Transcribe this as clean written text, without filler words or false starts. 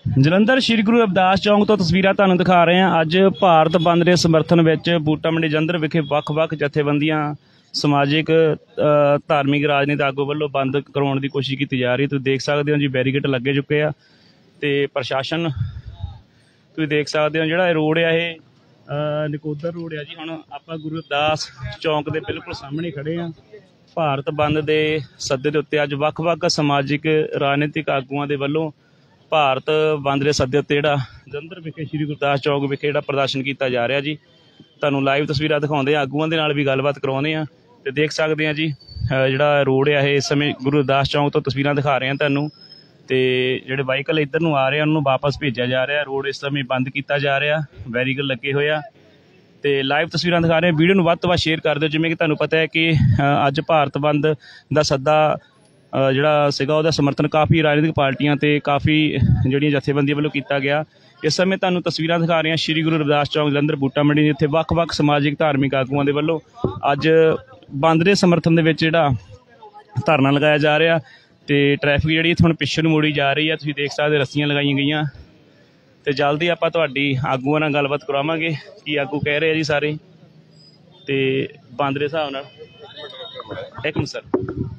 ਜਲੰਧਰ ਸ਼੍ਰੀ ਗੁਰੂ ਰਵਿਦਾਸ ਚੌਂਕ ਤੋਂ ਤਸਵੀਰਾਂ ਤੁਹਾਨੂੰ ਦਿਖਾ ਰਹੇ ਹਾਂ। ਅੱਜ ਭਾਰਤ ਬੰਦ ਦੇ ਸਮਰਥਨ ਵਿੱਚ ਬੂਟਾ ਮੰਡੀ ਜਲੰਧਰ ਵਿਖੇ ਵੱਖ-ਵੱਖ ਜਥੇਬੰਦੀਆਂ ਸਮਾਜਿਕ ਧਾਰਮਿਕ ਰਾਜਨੀਤਿਕ ਆਗੂ ਵੱਲੋਂ ਬੰਦ ਕਰਵਾਉਣ ਦੀ ਕੋਸ਼ਿਸ਼ ਕੀਤੀ ਜਾ ਰਹੀ। ਤੁਸੀਂ ਦੇਖ ਸਕਦੇ ਹੋ ਜੀ ਬੈਰੀਕੇਡ ਲੱਗੇ ਚੁੱਕੇ ਆ ਤੇ ਪ੍ਰਸ਼ਾਸਨ ਤੁਸੀਂ ਦੇਖ ਸਕਦੇ ਹੋ ਜਿਹੜਾ ਇਹ ਰੋਡ ਆ ਇਹ ਨਕੋਦਰ ਰੋਡ ਆ ਜੀ। ਹੁਣ ਆਪਾਂ ਗੁਰੂ ਰਵਿਦਾਸ ਚੌਂਕ ਦੇ ਬਿਲਕੁਲ ਸਾਹਮਣੇ ਖੜੇ ਆ। ਭਾਰਤ ਬੰਦ ਦੇ ਸੱਦੇ ਦੇ ਉੱਤੇ ਅੱਜ ਵੱਖ-ਵੱਖ ਸਮਾਜਿਕ ਰਾਜਨੀਤਿਕ ਆਗੂਆਂ ਦੇ ਵੱਲੋਂ ਭਾਰਤ ਬੰਦ ਦੇ ਸੱਦੇ ਉੱਤੇ ਜਿਹੜਾ ਜਲੰਧਰ ਵਿਖੇ ਸ਼੍ਰੀ ਗੁਰਦਾਸ ਚੌਕ ਵਿਖੇ ਜਿਹੜਾ ਪ੍ਰਦਰਸ਼ਨ ਕੀਤਾ ਜਾ ਰਿਹਾ ਜੀ। ਤੁਹਾਨੂੰ ਲਾਈਵ ਤਸਵੀਰਾਂ ਦਿਖਾਉਂਦੇ ਆ, ਆਗੂਆਂ ਦੇ ਨਾਲ ਵੀ ਗੱਲਬਾਤ ਕਰਵਾਉਂਦੇ ਆ ਤੇ ਦੇਖ ਸਕਦੇ ਆ ਜੀ ਜਿਹੜਾ ਰੋਡ ਆ ਇਹ ਇਸ ਸਮੇਂ ਗੁਰੂ ਰਵਿਦਾਸ ਚੌਂਕ ਤੋਂ ਤਸਵੀਰਾਂ ਦਿਖਾ ਰਹੇ ਆ ਤੁਹਾਨੂੰ। ਤੇ ਜਿਹੜੇ ਵਾਹੀਕਲ ਇੱਧਰ ਨੂੰ ਆ ਰਹੇ ਆ ਉਹਨਾਂ ਨੂੰ ਵਾਪਸ ਭੇਜਿਆ ਜਾ ਰਿਹਾ। ਰੋਡ ਇਸ ਸਮੇਂ ਬੰਦ ਕੀਤਾ ਜਾ ਰਿਹਾ, ਬੈਰੀਕੇਡ ਲੱਗੇ ਹੋਏ ਆ ਤੇ ਲਾਈਵ ਤਸਵੀਰਾਂ ਦਿਖਾ ਰਹੇ। ਵੀਡੀਓ ਨੂੰ ਵੱਧ ਤੋਂ ਵੱਧ ਸ਼ੇਅਰ ਕਰ ਦਿਓ। ਜਿਵੇਂ ਕਿ ਤੁਹਾਨੂੰ ਪਤਾ ਹੈ ਕਿ ਅੱਜ ਭਾਰਤ ਬੰਦ ਦਾ ਸੱਦਾ ਜਿਹੜਾ ਸੀਗਾ ਉਹਦਾ ਸਮਰਥਨ ਕਾਫੀ ਰਾਜਨੀਤਿਕ ਪਾਰਟੀਆਂ ਤੇ ਕਾਫੀ ਜਿਹੜੀਆਂ ਜਥੇਬੰਦੀਆਂ ਵੱਲੋਂ ਕੀਤਾ ਗਿਆ। ਇਸ ਸਮੇਂ ਤੁਹਾਨੂੰ ਤਸਵੀਰਾਂ ਦਿਖਾ ਰਹੇ ਹਾਂ ਸ਼੍ਰੀ ਗੁਰੂ ਰਵਿਦਾਸ ਚੌਂਕ ਜਲੰਧਰ ਬੂਟਾ ਮੰਡੀ ਜਿੱਥੇ ਵੱਖ-ਵੱਖ ਸਮਾਜਿਕ ਧਾਰਮਿਕ ਆਗੂਆਂ ਦੇ ਵੱਲੋਂ ਅੱਜ ਬੰਦ ਦੇ ਸਮਰਥਨ ਦੇ ਵਿੱਚ ਜਿਹੜਾ ਧਰਨਾ ਲਗਾਇਆ ਜਾ ਰਿਹਾ ਤੇ ਟ੍ਰੈਫਿਕ ਜਿਹੜੀ ਇੱਥੇ ਹੁਣ ਪਿੱਛੇ ਨੂੰ ਮੋੜੀ ਜਾ ਰਹੀ ਆ। ਤੁਸੀਂ ਦੇਖ ਸਕਦੇ ਰੱਸੀਆਂ ਲਗਾਈਆਂ ਗਈਆਂ ਤੇ ਜਲਦੀ ਆਪਾਂ ਤੁਹਾਡੀ ਆਗੂਆਂ ਨਾਲ ਗੱਲਬਾਤ ਕਰਾਵਾਂਗੇ ਕੀ ਆਗੂ ਕਹਿ ਰਹੇ ਆ ਜੀ ਸਾਰੇ ਤੇ ਬੰਦ ਦੇ ਹਿਸਾਬ ਨਾਲ। ਇੱਕ ਮਿੰਟ ਸਰ।